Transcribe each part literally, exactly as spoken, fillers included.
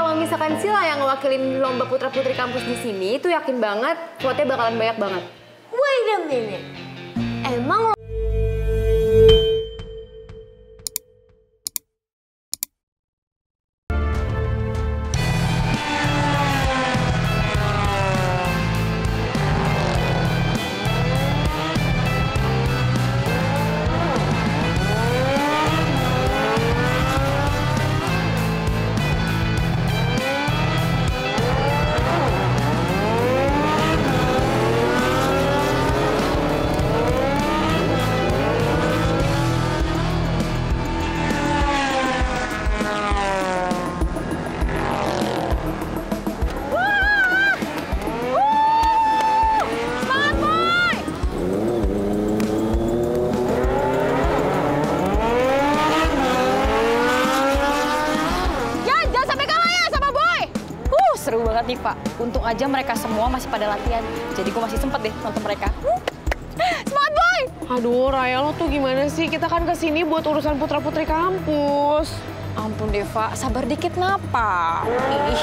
kalau misalkan Sila yang ngewakilin lomba putra-putri kampus di sini, itu yakin banget vote-nya bakalan banyak banget. Wait a minute. Emang lo... Seru banget nih, Pak. Untung aja mereka semua masih pada latihan. Jadi gue masih sempet deh nonton mereka. Semangat, Boy! Aduh, Raya, lo tuh gimana sih? Kita kan kesini buat urusan putra-putri kampus. Ampun, Deva. Sabar dikit, napa? Ih.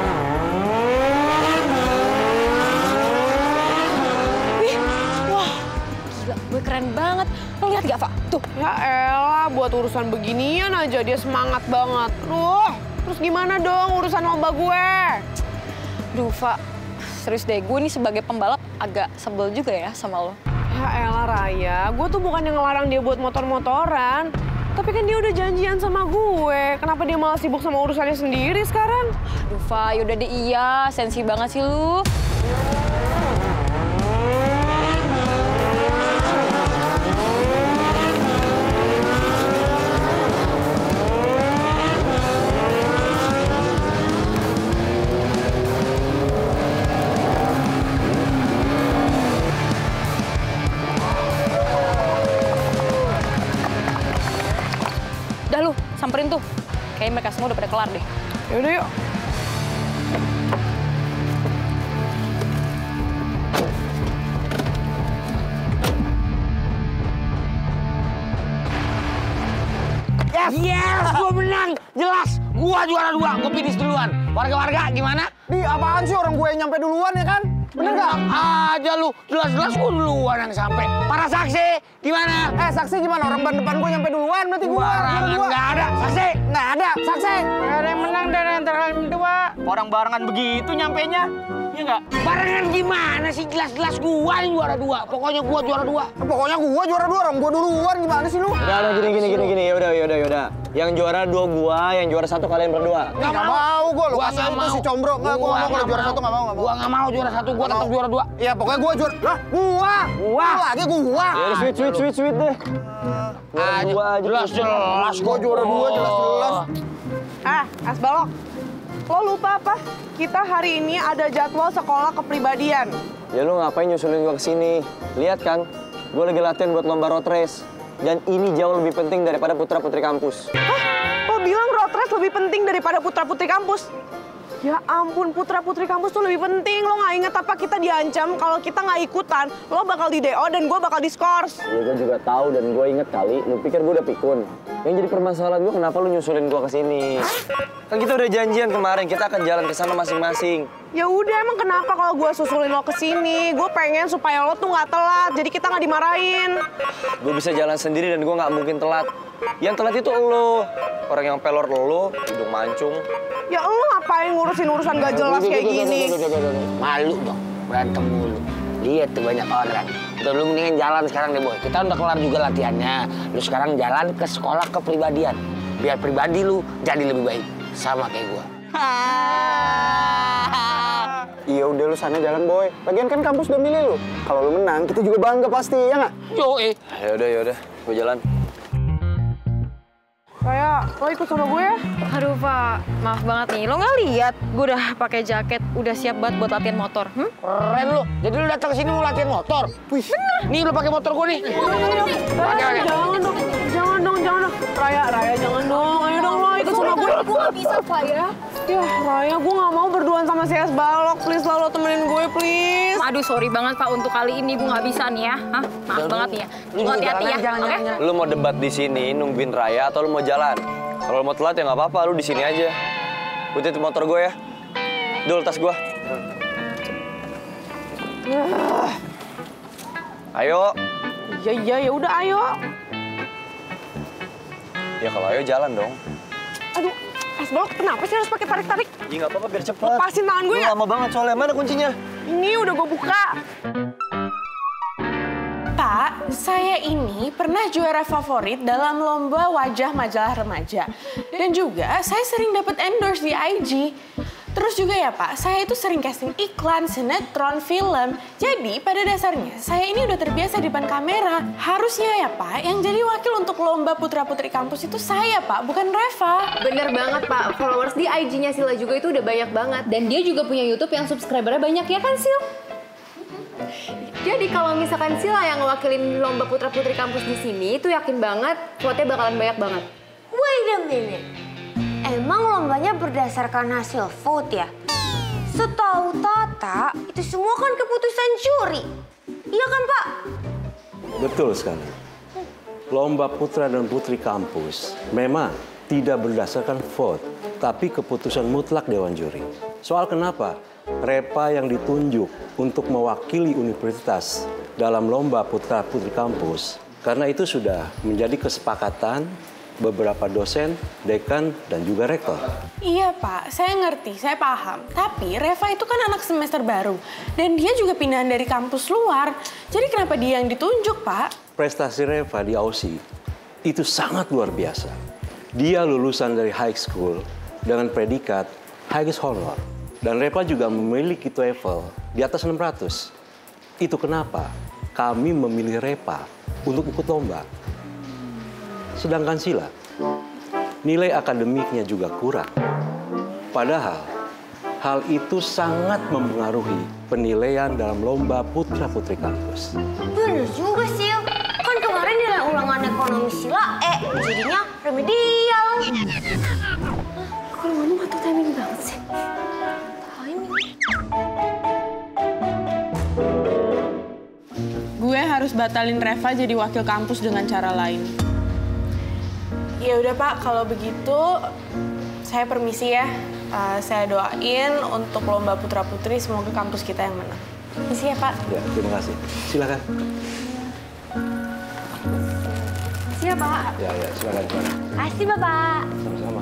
Wih, wah. Gila, gue keren banget. Lo lihat gak, Pak? Tuh. Ya elah, buat urusan beginian aja dia semangat banget. Duh, terus gimana dong urusan lomba gue? Duh, Pak. Serius deh, gue nih sebagai pembalap agak sebel juga ya sama lo. Ya elah, Raya. Gue tuh bukan yang ngelarang dia buat motor-motoran. Tapi kan dia udah janjian sama gue. Kenapa dia malah sibuk sama urusannya sendiri sekarang? Aduh, Pak. Yaudah deh, iya. Sensi banget sih lu. Udah lu, samperin tuh. Kayaknya mereka semua udah pada kelar deh. Yaudah yuk. Yes, yes, gue menang. Jelas, gue juara dua. Gue finish duluan. Warga-warga gimana? Di apaan sih orang gue yang nyampe duluan ya kan? Bener nggak? Aja lu, jelas-jelas gue duluan yang sampai. Para saksi, gimana? Eh saksi gimana? Orang ban depan gue nyampe duluan, berarti gue Barangan nggak ada, saksi. Nggak ada, saksi. Nggak ada yang menang dari antara kalian berdua. Orang barengan begitu nyampenya. Iya nggak? Barengan gimana sih? Jelas-jelas gue yang juara dua. Pokoknya gue juara dua. Pokoknya gue juara dua, orang gue duluan. Gimana sih lu? Udah, udah, gini, gini, gini, gini. Yaudah, yaudah, yaudah. Yang juara dua gua, yang juara satu kalian berdua. Nggak mau gue, lu Gua kasih nggak itu mau. si Combro. Nggak, gue mau kalau juara satu nggak mau, nggak mau. Gua nggak mau juara satu, gua tetap juara dua. Iya, pokoknya gue juara. Lah, gua. Gua. Lu lagi gua. Ya, sweet, sweet, sweet, sweet deh. Juara dua aja. Jelas, jelas. Gue juara dua, jelas-jelas. Ah, es balok. Lo lupa apa? Kita hari ini ada jadwal sekolah kepribadian. Ya lu ngapain nyusulin gua kesini? Lihat kan, gua lagi latihan buat lomba road race. Dan ini jauh lebih penting daripada putra-putri kampus. Hah? Lo bilang road race lebih penting daripada putra-putri kampus? Ya ampun, putra-putri kampus tuh lebih penting. Lo nggak inget apa kita diancam kalau kita nggak ikutan, lo bakal di D O dan gue bakal diskors. Ya gua juga tahu dan gua inget kali, lu pikir gua udah pikun. Yang jadi permasalahan gua kenapa lu nyusulin gua kesini? Kan kita udah janjian kemarin, kita akan jalan ke sana masing-masing. Ya udah, emang kenapa kalau gue susulin lo kesini? Gue pengen supaya lo tuh nggak telat, jadi kita nggak dimarahin. Gue bisa jalan sendiri dan gua nggak mungkin telat. Yang telat itu lo, orang yang pelor lo, hidung mancung. Ya lo ngapain ngurusin urusan gak jelas kayak gini? Malu dong, berantem mulu. Lihat tuh banyak orang. Udah lu mendingan jalan sekarang deh, Boy. Kita udah kelar juga latihannya. Lu sekarang jalan ke sekolah kepribadian. Biar pribadi lu jadi lebih baik. Sama kayak gua. Iya udah lu sana jalan, Boy. Lagian kan kampus udah milih lu. Kalau lu menang, kita juga bangga pasti, ya nggak? Yo, eh. Yaudah, yaudah, gua jalan. Kayak lo ikut sama gue ya? Aduh, Pak. Maaf banget nih. Lo nggak lihat gue udah pakai jaket, udah siap banget buat latihan motor. Hmm? Keren lu. Jadi lu datang ke sini mau latihan motor. Wih, bener. Nih lu pakai motor gua nih. Raya, jangan dong, jangan dong, jangan dong. Raya, Raya, jangan dong. Ayo dong lo ikut sama gue. Gue nggak bisa, Pak ya. Ya, Raya, gue nggak mau berduaan sama si es balok. Please lah, lo temenin gue, please. Aduh, sorry banget, Pak. Untuk kali ini gue nggak bisa nih ya. Hah? Maaf banget nih ya. Lu Lo hati-hati ya, jangan, oke? jangan, Lu mau debat di sini nungguin Raya atau lu mau jalan? Kalau lu mau telat ya nggak apa-apa, lu di sini aja. Gue titip motor gue ya. Dul, tas gue. Uh. Ayo. Iya, iya, ya udah ayo. Ya kalau ayo jalan dong. Aduh, Mas Balok, kenapa sih harus pakai tarik-tarik? Ya nggak apa-apa, biar cepet. Lepasin tangan gue ya. Lama banget soalnya. Mana kuncinya? Ini udah gue buka. Pak, saya ini pernah juara favorit dalam lomba wajah majalah remaja. Dan juga saya sering dapat endorse di I G. Terus juga ya Pak, saya itu sering casting iklan, sinetron, film. Jadi pada dasarnya saya ini udah terbiasa di depan kamera. Harusnya ya Pak, yang jadi wakil untuk lomba putra-putri kampus itu saya Pak, bukan Reva. Bener banget Pak, followers di I G-nya Sila juga itu udah banyak banget. Dan dia juga punya YouTube yang subscribernya banyak ya kan Sil? Jadi kalau misalkan Sila yang ngewakilin lomba putra-putri kampus di sini, itu yakin banget vote-nya bakalan banyak banget. Wait a minute. Emang lombanya berdasarkan hasil vote ya? Setahu Tata, itu semua kan keputusan juri. Iya kan, Pak? Betul sekali. Lomba putra dan putri kampus memang tidak berdasarkan vote, tapi keputusan mutlak Dewan Juri. Soal kenapa Reva yang ditunjuk untuk mewakili universitas dalam lomba putra putri kampus, karena itu sudah menjadi kesepakatan beberapa dosen, dekan, dan juga rektor. Iya Pak, saya ngerti, saya paham. Tapi Reva itu kan anak semester baru. Dan dia juga pindahan dari kampus luar. Jadi kenapa dia yang ditunjuk Pak? Prestasi Reva di Aussie itu sangat luar biasa. Dia lulusan dari high school dengan predikat highest honor. Dan Reva juga memiliki TOEFL di atas enam ratus. Itu kenapa kami memilih Reva untuk ikut lomba. Sedangkan Sila, nilai akademiknya juga kurang. Padahal, hal itu sangat mempengaruhi penilaian dalam lomba putra-putri kampus. Bener juga, Sil. Kan kemarin nilai ulangan ekonomi Sila E, jadinya remedial. Kalau ngomong atau timing banget sih? Gue harus batalin Reva jadi wakil kampus dengan cara lain. Ya udah Pak, kalau begitu saya permisi ya. Uh, saya doain untuk lomba putra-putri semoga kampus kita yang menang. Permisi ya Pak. Ya, terima kasih. Silakan. Siap Pak. Ya, ya, silakan. silakan. Kasih, Bapak. Sama-sama.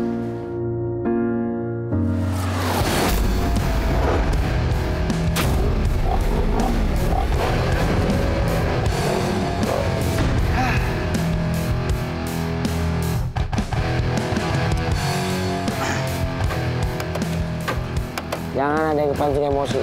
Jangan ada yang kepancing emosi.